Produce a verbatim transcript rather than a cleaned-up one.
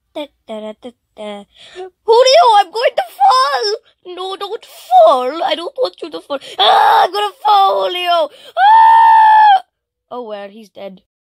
Da, da, da, da, da. Julio, I'm going to fall! No, don't fall. I don't want you to fall. Ah, I'm gonna fall, Julio! Ah! Oh, well, he's dead.